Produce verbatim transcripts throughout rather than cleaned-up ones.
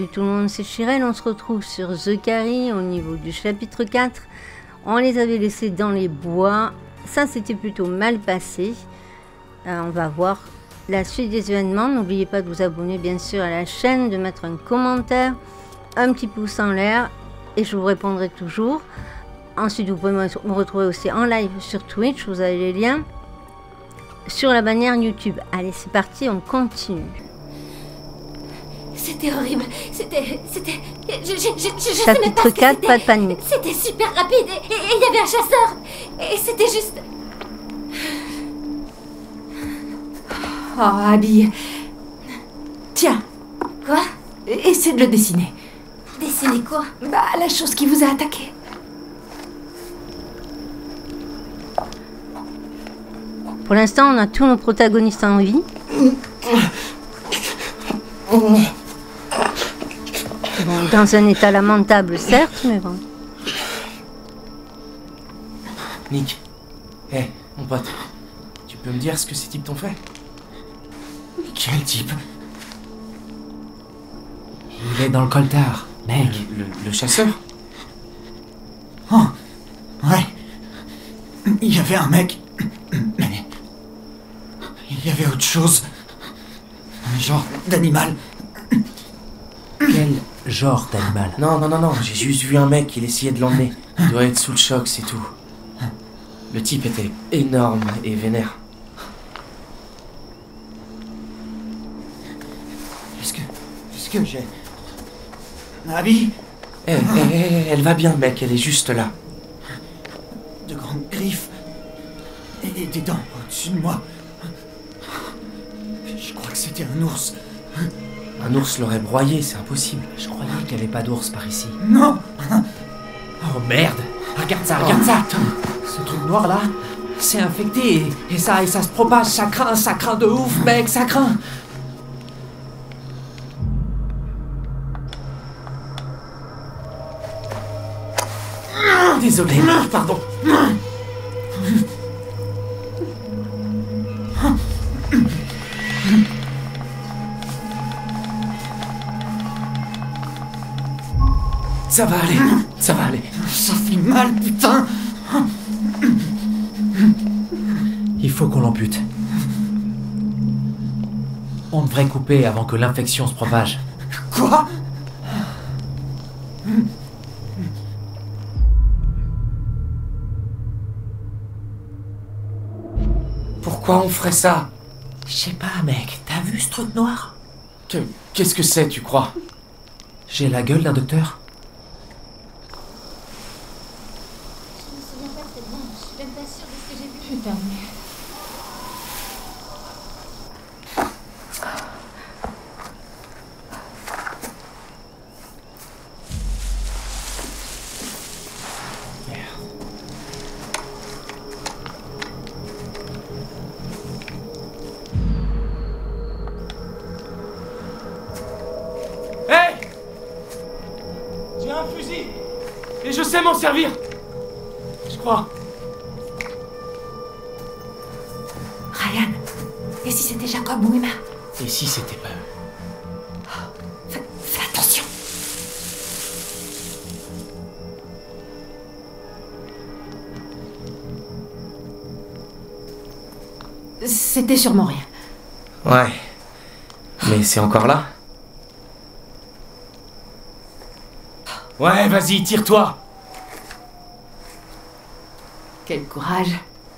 Salut tout le monde, c'est Chirel, on se retrouve sur The Carry au niveau du chapitre quatre. On les avait laissés dans les bois, ça s'était plutôt mal passé. Euh, on va voir la suite des événements. N'oubliez pas de vous abonner bien sûr à la chaîne, de mettre un commentaire, un petit pouce en l'air et je vous répondrai toujours. Ensuite vous pouvez me retrouver aussi en live sur Twitch, vous avez les liens sur la bannière YouTube. Allez c'est parti, on continue. C'était horrible, c'était... c'était... Je, je, je, je sais Chapitre même pas ce que quatre, c'était. pas de panique. C'était super rapide et il y avait un chasseur. Et c'était juste... Oh, Abby. Tiens, Quoi? essaie de le dessiner. Dessiner quoi? Bah, la chose qui vous a attaqué. Pour l'instant, on a tous nos protagonistes en vie. Bon, dans un état lamentable, certes, mais bon. Nick, hé, hey, mon pote, tu peux me dire ce que ces types t'ont fait? Quel type? Il est dans le coltard, mec. Le, le, le chasseur? Oh, ouais. Il y avait un mec. Mais... il y avait autre chose. Un genre d'animal. Quel genre d'animal? Non, non, non, non, j'ai juste vu un mec, il essayait de l'emmener. Il doit être sous le choc, c'est tout. Le type était énorme et vénère. Est-ce que... Est-ce que j'ai... Abby? Eh, eh, eh, elle va bien, mec, elle est juste là. De grandes griffes. Et des dents au-dessus de moi. Je crois que c'était un ours. Un ours l'aurait broyé, c'est impossible. Je croyais qu'il n'y avait pas d'ours par ici. Non! Oh merde! Regarde ça, regarde ça! Ce truc noir là, c'est infecté et, et ça et ça se propage, ça craint, ça craint de ouf, mec, ça craint! Désolé, pardon. Ça va aller, ça va aller. Ça fait mal, putain! Il faut qu'on l'ampute. On devrait couper avant que l'infection se propage. Quoi? Pourquoi on ferait ça? Je sais pas, mec, t'as vu ce truc noir? Que, Qu'est-ce que c'est, tu crois? J'ai la gueule d'un docteur. Je me souviens pas très bien, je suis même pas sûre de ce que j'ai vu. Putain de merde. Hé! J'ai un fusil! Et je sais m'en servir! Je crois. Ryan, et si c'était Jacob ou Emma? Et si c'était pas eux? Fais, fais attention. C'était sûrement rien. Ouais. Mais c'est encore là? Ouais, vas-y, tire-toi! Quel courage.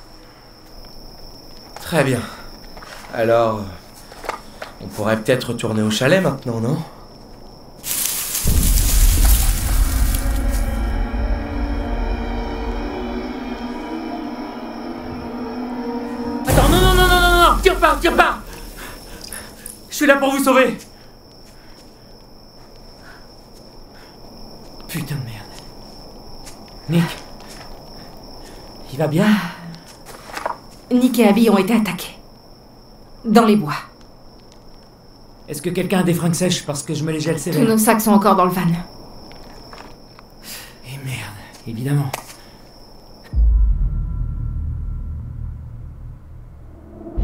Très bien. Alors... on pourrait peut-être retourner au chalet maintenant, non? Attends, non, non, non, non, non, non! Tire pas, tire pas! Je suis là pour vous sauver! Putain de merde. Nick? Il va bien? Nick et Abby ont été attaqués. Dans les bois. Est-ce que quelqu'un a des fringues sèches parce que je me les gèle Tous sévère? nos sacs sont encore dans le van. Et merde, évidemment.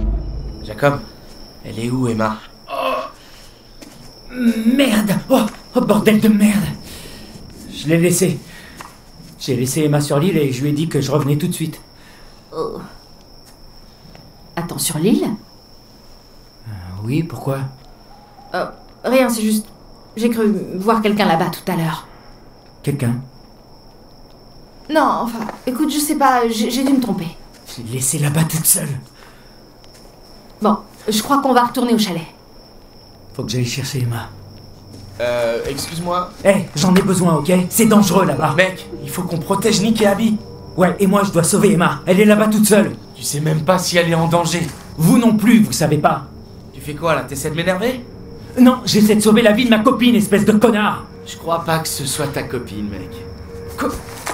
Jacob, elle est où, Emma? Merde! Oh, Oh bordel de merde! Je l'ai laissé. J'ai laissé Emma sur l'île et je lui ai dit que je revenais tout de suite. Oh. Attends, sur l'île? Euh, oui, pourquoi? euh, Rien, c'est juste... J'ai cru voir quelqu'un là-bas tout à l'heure. Quelqu'un? Non, enfin, écoute, je sais pas, j'ai j'ai dû me tromper. Je l'ai laissé là-bas toute seule. Bon, je crois qu'on va retourner au chalet. Faut que j'aille chercher Emma. Euh, excuse-moi. Hé, hey, j'en ai besoin, ok? C'est dangereux là-bas. Mec, il faut qu'on protège Nick et Abby. Ouais, et moi je dois sauver Emma. Elle est là-bas toute seule. Tu sais même pas si elle est en danger. Vous non plus, vous savez pas. Tu fais quoi là? T'essaies de m'énerver? Non, j'essaie de sauver la vie de ma copine, espèce de connard. Je crois pas que ce soit ta copine, mec. Co-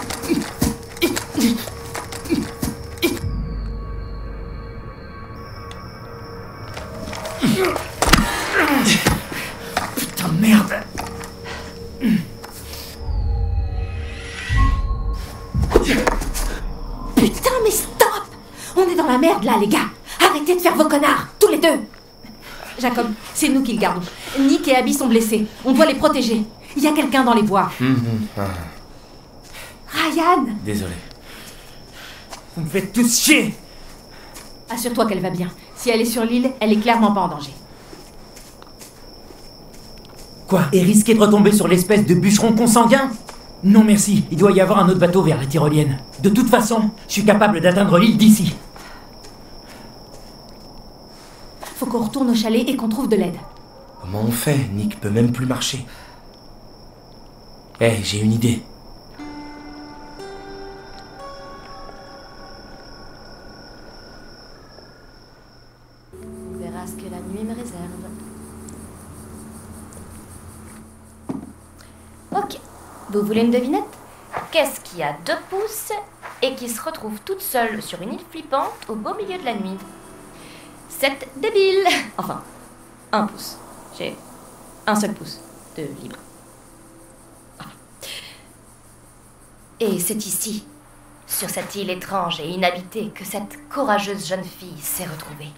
Putain, merde. Putain, mais stop! On est dans la merde là, les gars! Arrêtez de faire vos connards, tous les deux! Jacob, c'est nous qui le gardons. Nick et Abby sont blessés. On doit les protéger. Il y a quelqu'un dans les bois. Mmh, ah. Ryan! Désolé. Vous me faites tous chier. Assure-toi qu'elle va bien. Si elle est sur l'île, elle est clairement pas en danger. Quoi? Et risquer de retomber sur l'espèce de bûcheron consanguin? Non merci, il doit y avoir un autre bateau vers la tyrolienne. De toute façon, je suis capable d'atteindre l'île d'ici. Faut qu'on retourne au chalet et qu'on trouve de l'aide. Comment on fait? Nick peut même plus marcher. Eh, j'ai une idée. On verra ce que la nuit me réserve. Ok, vous voulez une devinette? Qu'est-ce qui a deux pouces et qui se retrouve toute seule sur une île flippante au beau milieu de la nuit? C'est débile. Enfin, un pouce. J'ai un seul pouce de libre. Voilà. Et c'est ici, sur cette île étrange et inhabitée, que cette courageuse jeune fille s'est retrouvée.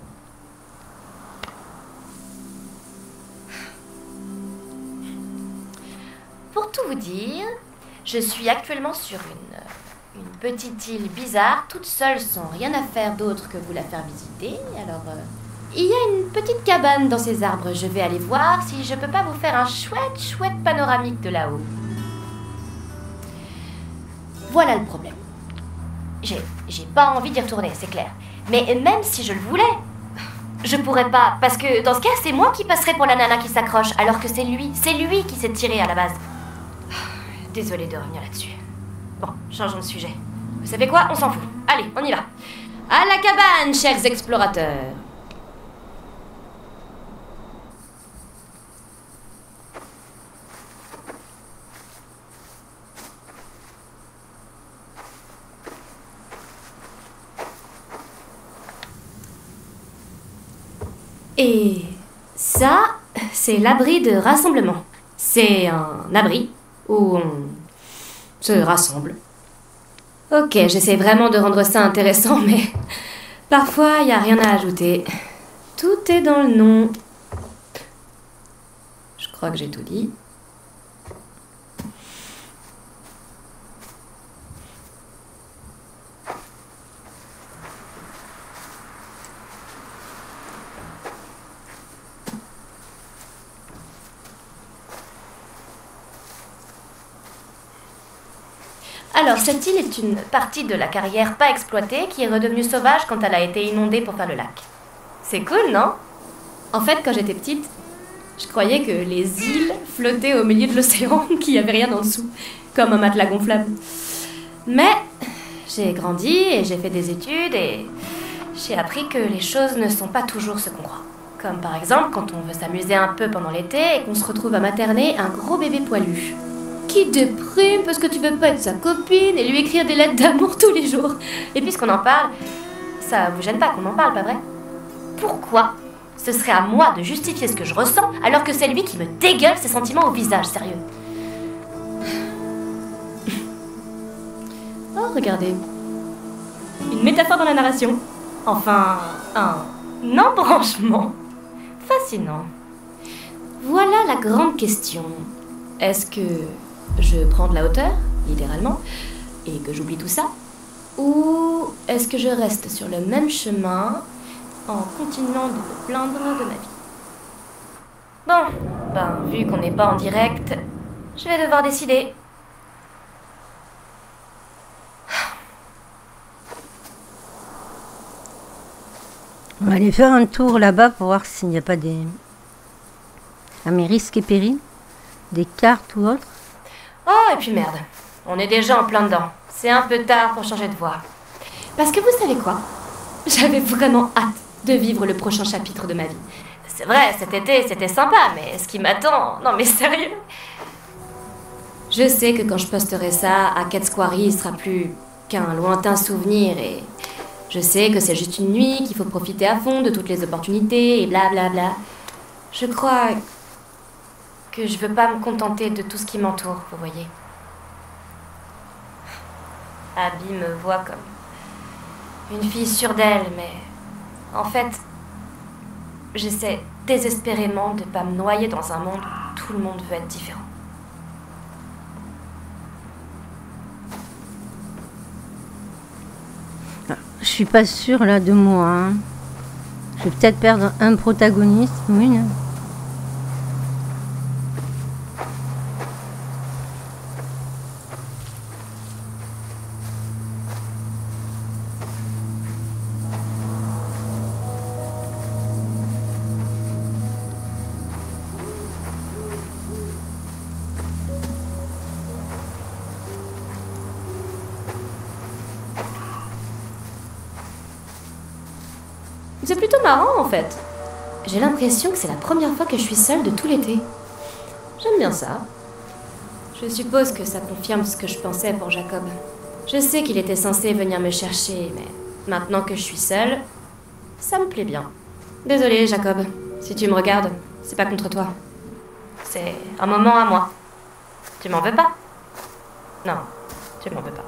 Pour tout vous dire, je suis actuellement sur une, une petite île bizarre, toute seule, sans rien à faire d'autre que vous la faire visiter. Alors, euh, il y a une petite cabane dans ces arbres. Je vais aller voir si je peux pas vous faire un chouette, chouette panoramique de là-haut. Voilà le problème. J'ai, j'ai pas envie d'y retourner, c'est clair. Mais même si je le voulais, je pourrais pas, parce que dans ce cas, c'est moi qui passerai pour la nana qui s'accroche, alors que c'est lui, c'est lui qui s'est tiré à la base. Désolée de revenir là-dessus. Bon, changeons de sujet. Vous savez quoi? On s'en fout. Allez, on y va. À la cabane, chers explorateurs. Et ça, c'est l'abri de rassemblement. C'est un abri où on se rassemble. Ok, j'essaie vraiment de rendre ça intéressant, mais parfois, il n'y a rien à ajouter. Tout est dans le nom. Je crois que j'ai tout dit. Alors, cette île est une partie de la carrière pas exploitée qui est redevenue sauvage quand elle a été inondée pour faire le lac. C'est cool, non? En fait, quand j'étais petite, je croyais que les îles flottaient au milieu de l'océan, qu'il n'y avait rien en dessous, comme un matelas gonflable. Mais j'ai grandi et j'ai fait des études et j'ai appris que les choses ne sont pas toujours ce qu'on croit. Comme par exemple quand on veut s'amuser un peu pendant l'été et qu'on se retrouve à materner un gros bébé poilu. Qui déprime parce que tu veux pas être sa copine et lui écrire des lettres d'amour tous les jours. Et puisqu'on en parle, ça vous gêne pas qu'on en parle, pas vrai? Pourquoi ce serait à moi de justifier ce que je ressens alors que c'est lui qui me dégueule ses sentiments au visage, sérieux? Oh, regardez. Une métaphore dans la narration. Enfin, un embranchement. Fascinant. Voilà la grande question. Est-ce que je prends de la hauteur, littéralement, et que j'oublie tout ça? Ou est-ce que je reste sur le même chemin en continuant de me plaindre de ma vie? Bon, ben, vu qu'on n'est pas en direct, je vais devoir décider. On va aller faire un tour là-bas pour voir s'il n'y a pas des... à mes risques et périls, des cartes ou autre. Oh, et puis merde, on est déjà en plein dedans. C'est un peu tard pour changer de voix. Parce que vous savez quoi? J'avais vraiment hâte de vivre le prochain chapitre de ma vie. C'est vrai, cet été, c'était sympa, mais ce qui m'attend... Non mais sérieux? Je sais que quand je posterai ça, à Cat's Quarry, il sera plus qu'un lointain souvenir et... Je sais que c'est juste une nuit, qu'il faut profiter à fond de toutes les opportunités et blablabla. Bla bla. Je crois que je veux pas me contenter de tout ce qui m'entoure, vous voyez. Abby me voit comme une fille sûre d'elle, mais en fait, j'essaie désespérément de pas me noyer dans un monde où tout le monde veut être différent. Je suis pas sûre là de moi. Hein. Je vais peut-être perdre un protagoniste, oui. Non. C'est plutôt marrant en fait. J'ai l'impression que c'est la première fois que je suis seule de tout l'été. J'aime bien ça. Je suppose que ça confirme ce que je pensais pour Jacob. Je sais qu'il était censé venir me chercher, mais maintenant que je suis seule, ça me plaît bien. Désolée Jacob, si tu me regardes, c'est pas contre toi. C'est un moment à moi. Tu m'en veux pas? Non, tu m'en veux pas.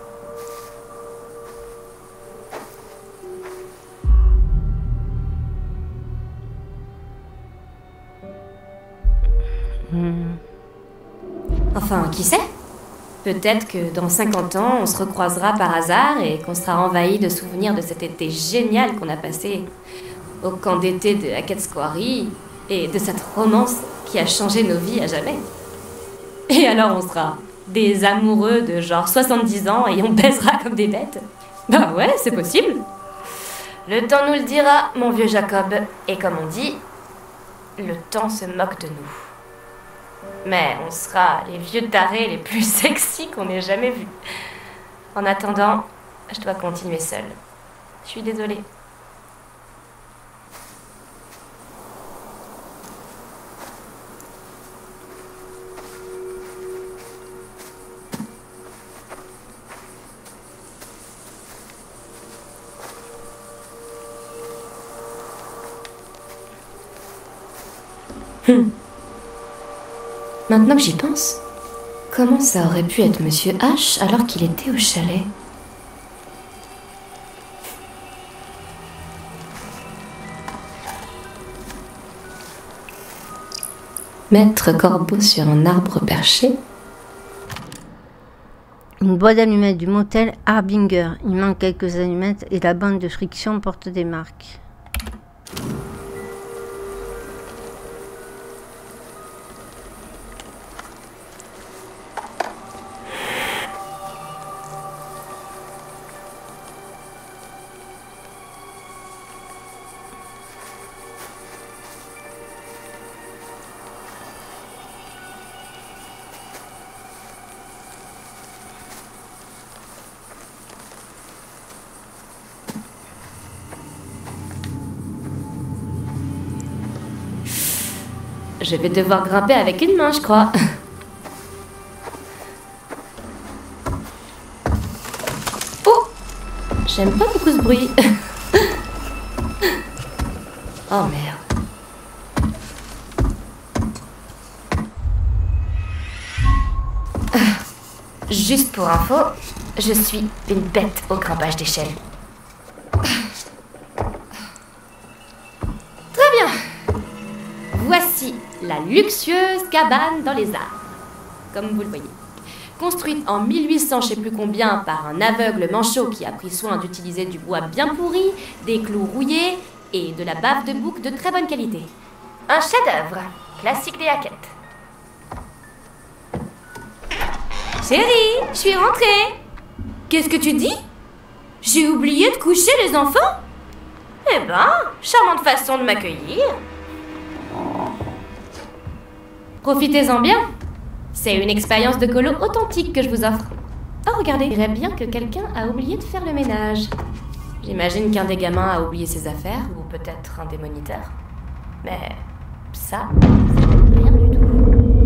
Enfin, qui sait? Peut-être que dans cinquante ans, on se recroisera par hasard et qu'on sera envahi de souvenirs de cet été génial qu'on a passé au camp d'été de Cat's Quarry et de cette romance qui a changé nos vies à jamais. Et alors on sera des amoureux de genre soixante-dix ans et on baisera comme des bêtes. Bah ouais, c'est possible. Le temps nous le dira, mon vieux Jacob. Et comme on dit, le temps se moque de nous. Mais on sera les vieux tarés les plus sexy qu'on ait jamais vus. En attendant, je dois continuer seule. Je suis désolée. Hum. Maintenant que j'y pense, comment ça aurait pu être Monsieur H alors qu'il était au chalet? Maître Corbeau sur un arbre perché. Une boîte d'allumettes du motel Harbinger. Il manque quelques allumettes et la bande de friction porte des marques. Je vais devoir grimper avec une main, je crois. Oh! J'aime pas beaucoup ce bruit. Oh merde. Juste pour info, je suis une bête au grimpage d'échelle. Très bien. Voici la luxueuse cabane dans les arbres, comme vous le voyez. Construite en mille huit cents, je sais plus combien, par un aveugle manchot qui a pris soin d'utiliser du bois bien pourri, des clous rouillés et de la bave de bouc de très bonne qualité. Un chef-d'œuvre, classique des Hackett. Chérie, je suis rentrée. Qu'est-ce que tu dis? J'ai oublié de coucher les enfants? Eh ben, charmante façon de m'accueillir. Profitez-en bien. C'est une expérience de colo authentique que je vous offre. Oh, regardez, il dirait bien que quelqu'un a oublié de faire le ménage. J'imagine qu'un des gamins a oublié ses affaires, ou peut-être un des moniteurs. Mais ça, ça ne rien du tout.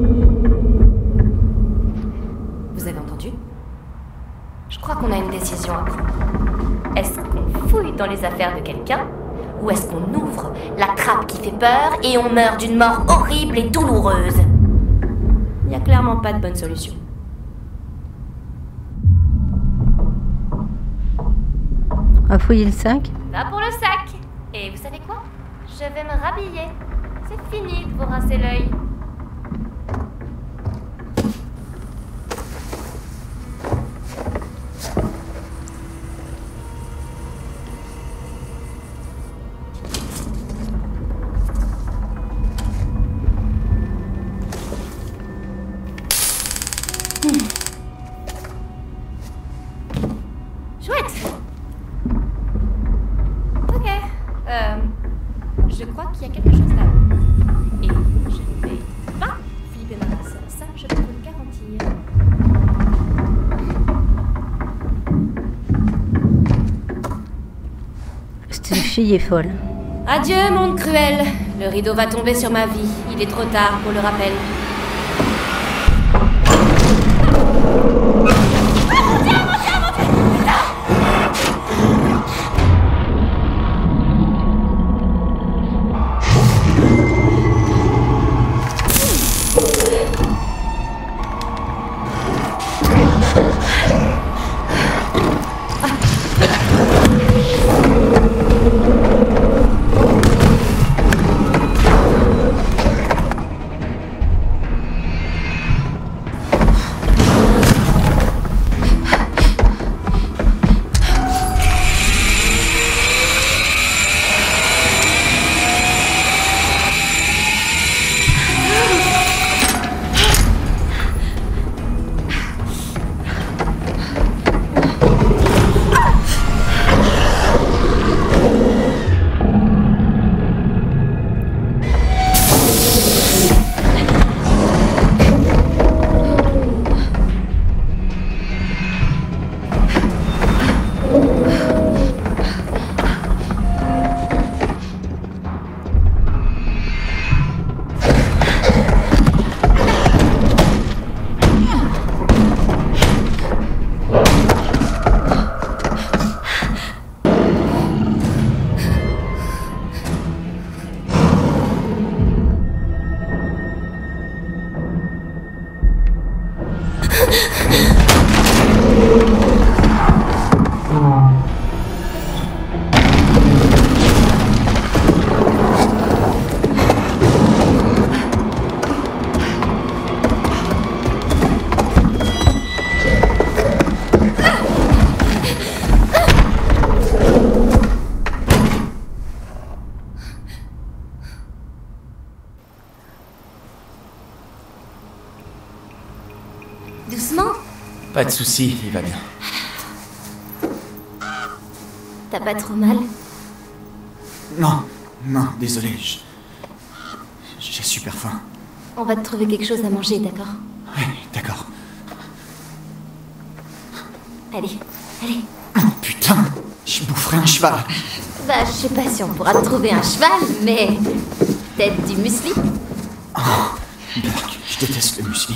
Vous avez entendu? Je crois qu'on a une décision à prendre. Est-ce qu'on fouille dans les affaires de quelqu'un, ou est-ce qu'on ouvre la trappe qui fait peur et on meurt d'une mort horrible et douloureuse? Il n'y a clairement pas de bonne solution. On va fouiller le sac. Va pour le sac. Et vous savez quoi? Je vais me rhabiller. C'est fini de vous rincer l'œil. Chouette. Ok. Euh, je crois qu'il y a quelque chose là. Et je ne vais pas flipper ma race. Ça, je peux vous le garantir. Cette fille est folle. Adieu, monde cruel. Le rideau va tomber sur ma vie. Il est trop tard pour le rappel. Doucement. Pas de soucis, il va bien. T'as pas trop mal? Non, non, désolé. je- J'ai super faim. On va te trouver quelque chose à manger, d'accord? Oui, d'accord. Allez, allez. Oh, putain, je boufferai un cheval. Bah, je sais pas si on pourra te trouver un cheval, mais... peut-être du muesli? Berk, je déteste le muesli.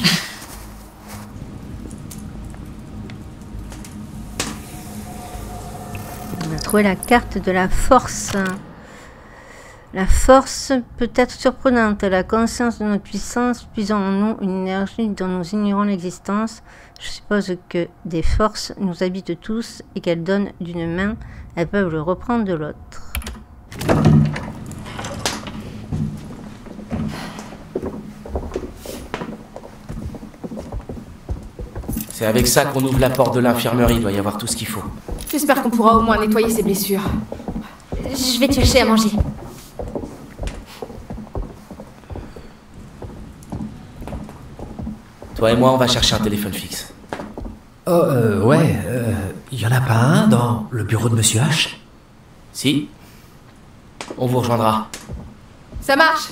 On a trouvé la carte de la force. La force peut être surprenante. La conscience de notre puissance puisant en nous une énergie dont nous ignorons l'existence. Je suppose que des forces nous habitent tous et qu'elles donnent d'une main, elles peuvent le reprendre de l'autre. C'est avec ça qu'on ouvre la porte de l'infirmerie, il doit y avoir tout ce qu'il faut. J'espère qu'on pourra au moins nettoyer ses blessures. Je vais te chercher à manger. Toi et moi, on va chercher un téléphone fixe. Oh, euh, ouais, euh, y en a pas un dans le bureau de Monsieur H? Si. On vous rejoindra. Ça marche.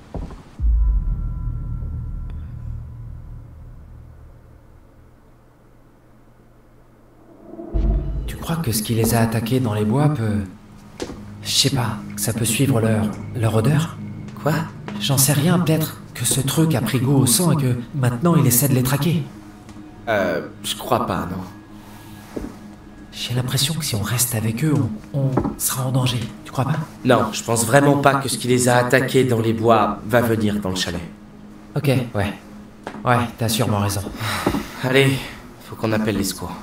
Tu crois que ce qui les a attaqués dans les bois peut... Je sais pas, ça peut suivre leur... leur odeur? Quoi? J'en sais rien, peut-être que ce truc a pris goût au sang et que maintenant il essaie de les traquer. Euh, je crois pas, non. J'ai l'impression que si on reste avec eux, on, on sera en danger. Tu crois pas? Non, je pense vraiment pas que ce qui les a attaqués dans les bois va venir dans le chalet. Ok, ouais. Ouais, t'as sûrement raison. Allez, faut qu'on appelle les secours.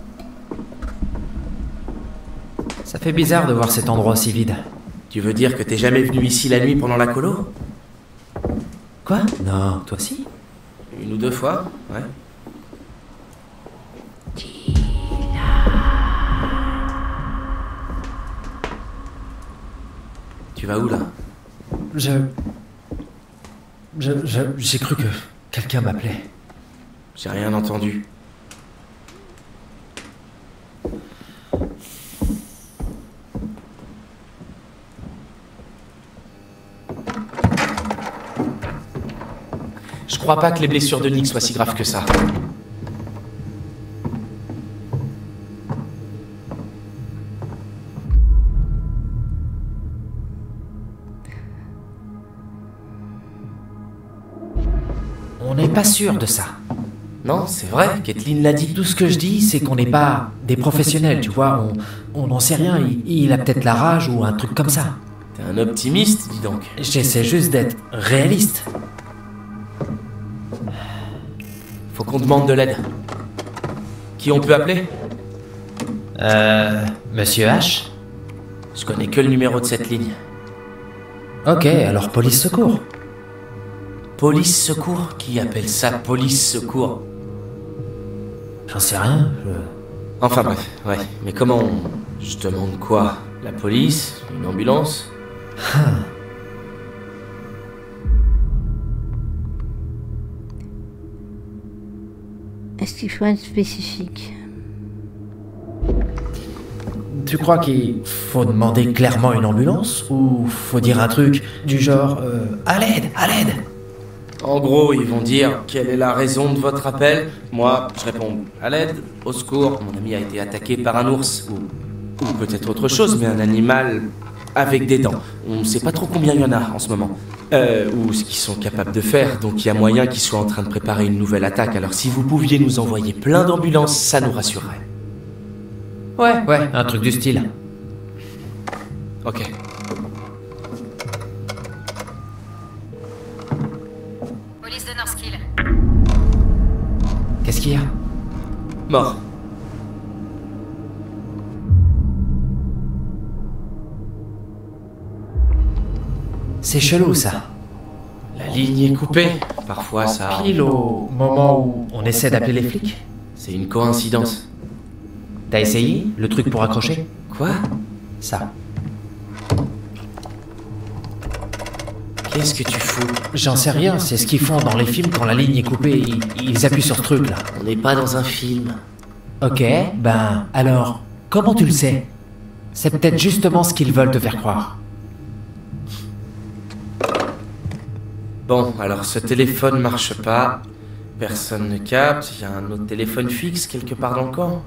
Ça fait bizarre de voir cet endroit si vide. Tu veux dire que t'es jamais venu ici la nuit pendant la colo? Quoi? Non, toi aussi? Une ou deux fois, ouais. Tu vas où, là? Je... Je... je... J'ai cru que quelqu'un m'appelait. J'ai rien entendu. Je crois pas que les blessures de Nick soient si graves que ça. On n'est pas sûr de ça. Non, c'est vrai, Kathleen l'a dit. Tout ce que je dis, c'est qu'on n'est pas des professionnels, tu vois. On on n'en sait rien. Il, il a peut-être la rage ou un truc comme ça. T'es un optimiste, dis donc. J'essaie juste d'être réaliste. Faut qu'on demande de l'aide. Qui on peut appeler? Euh... Monsieur H? Je connais que le numéro de cette ligne. Ok, alors police secours. Police secours? Qui appelle ça police secours? J'en sais rien, je... Enfin bref, ouais. Mais comment on... Je demande quoi? La police? Une ambulance? Est-ce qu'il faut être spécifique? Tu crois qu'il faut demander clairement une ambulance? Ou faut dire un truc du genre euh, à l'aide, à l'aide? En gros, ils vont dire quelle est la raison de votre appel. Moi, je réponds à l'aide, au secours. Mon ami a été attaqué par un ours ou, ou peut-être autre chose, mais un animal avec des dents. On ne sait pas trop combien il y en a en ce moment. Euh, ou ce qu'ils sont capables de faire, donc il y a moyen qu'ils soient en train de préparer une nouvelle attaque. Alors si vous pouviez nous envoyer plein d'ambulances, ça nous rassurerait. Ouais, ouais, un truc du style. Ok. Police de Northkill. Qu'est-ce qu'il y a? Mort. C'est chelou, ça. La ligne est coupée. Parfois, ça... Pile au moment où on essaie d'appeler les flics. C'est une coïncidence. T'as essayé le truc pour accrocher? Quoi? Ça. Qu'est-ce que tu fous? J'en sais rien, c'est ce qu'ils font dans les films quand la ligne est coupée. Ils, ils appuient sur ce truc-là. On n'est pas dans un film. Ok, ben alors, comment tu le sais? C'est peut-être justement ce qu'ils veulent te faire croire. Bon, alors ce téléphone marche pas. Personne ne capte. Il y a un autre téléphone fixe quelque part dans le camp.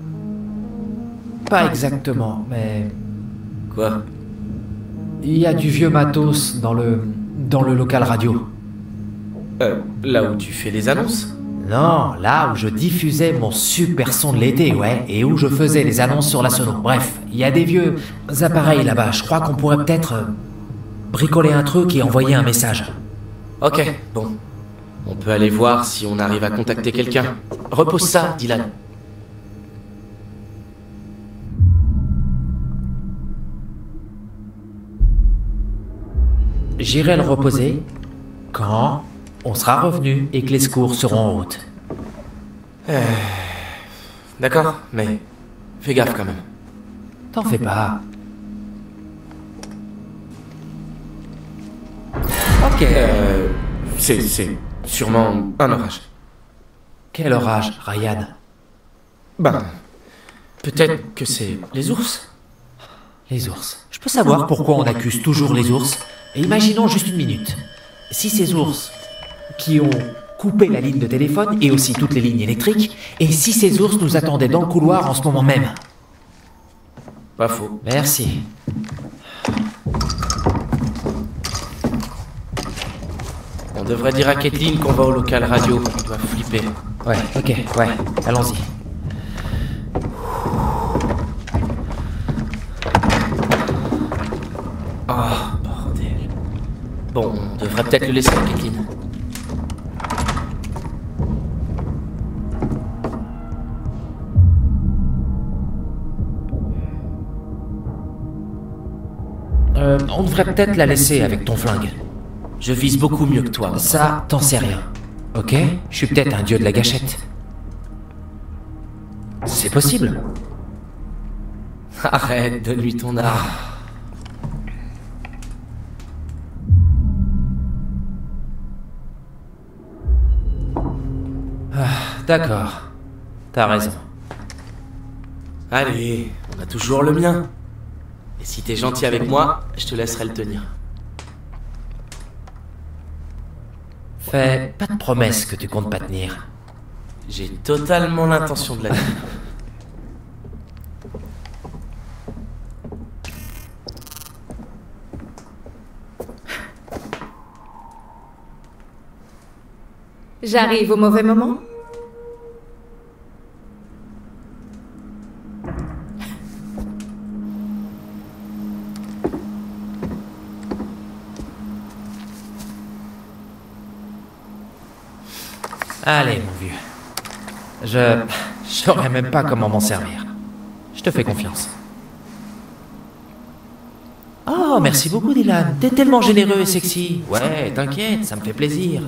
Pas exactement, mais... Quoi? Il y a du vieux matos dans le... dans le local radio. Euh, là où tu fais les annonces? Non, là où je diffusais mon super son de l'été, ouais, et où je faisais les annonces sur la sono. Bref, il y a des vieux appareils là-bas. Je crois qu'on pourrait peut-être euh, bricoler un truc et envoyer un message. Ok, bon. On peut aller voir si on arrive à contacter quelqu'un. Repose ça, Dylan. J'irai le reposer quand on sera revenu et que les secours seront en route. Euh... D'accord, mais fais gaffe quand même. T'en fais pas. Ok. Euh... C'est... c'est sûrement un orage. Quel orage, Ryan? Ben... peut-être que c'est les ours. Les ours. Je peux savoir pourquoi on accuse toujours les ours? Et imaginons juste une minute. Si ces ours qui ont coupé la ligne de téléphone et aussi toutes les lignes électriques, et si ces ours nous attendaient dans le couloir en ce moment même? Pas faux. Merci. On devrait dire à Kathleen qu'on va au local radio. On doit flipper. Ouais, ok, ouais, allons-y. Oh, bordel. Bon, on devrait peut-être le laisser à Kathleen. Euh, on devrait peut-être la laisser avec ton flingue. Je vise beaucoup mieux que toi. Ça, t'en sais rien. Ok? Je suis peut-être un dieu de la gâchette. C'est possible. Arrête, donne-lui ton arme. Ah, d'accord. T'as raison. Allez, on a toujours le mien. Et si t'es gentil avec moi, je te laisserai le tenir. Fais pas de promesses que tu comptes pas tenir. J'ai totalement l'intention de la tenir. J'arrive au mauvais moment? Allez, mon vieux. Je... Je saurais même pas comment m'en servir. Je te fais confiance. Oh, merci beaucoup, Dylan. T'es tellement généreux et sexy. Ouais, t'inquiète, ça me fait plaisir.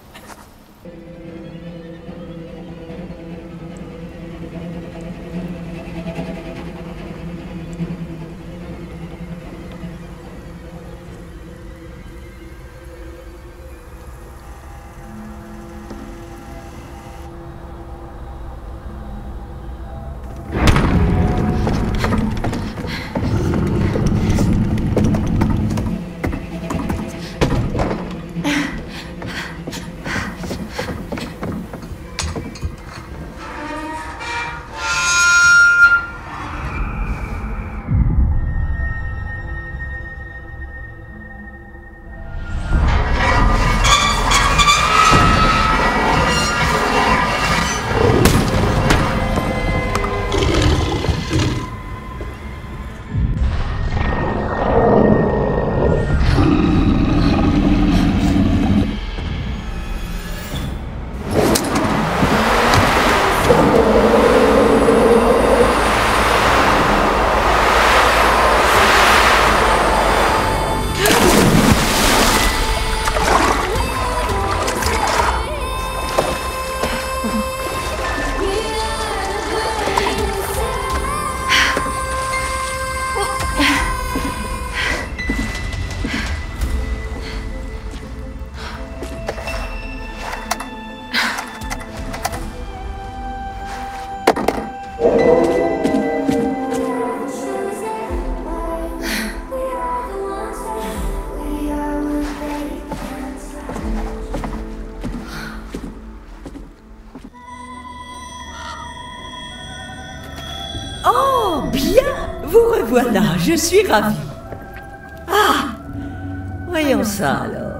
Oh, bien, vous revoilà, je suis ravie. Ah, voyons ça alors.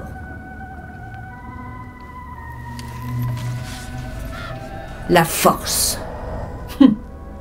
La force. Hum.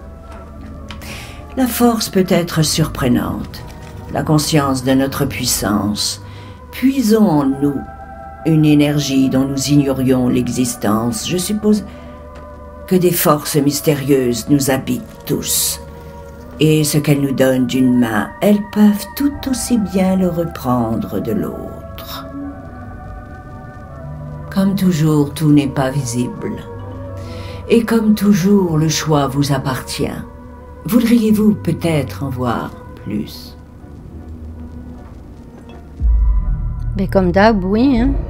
La force peut être surprenante. La conscience de notre puissance. Puisons en nous une énergie dont nous ignorions l'existence. Je suppose que des forces mystérieuses nous habitent tous. Et ce qu'elles nous donnent d'une main, elles peuvent tout aussi bien le reprendre de l'autre. Comme toujours, tout n'est pas visible. Et comme toujours, le choix vous appartient. Voudriez-vous peut-être en voir plus? Mais comme d'hab, oui. Hein.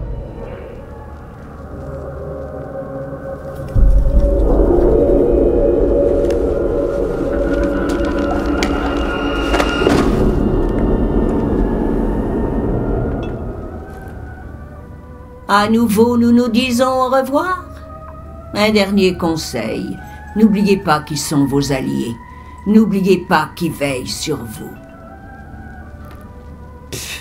À nouveau, nous nous disons au revoir. Un dernier conseil. N'oubliez pas qui sont vos alliés. N'oubliez pas qui veillent sur vous.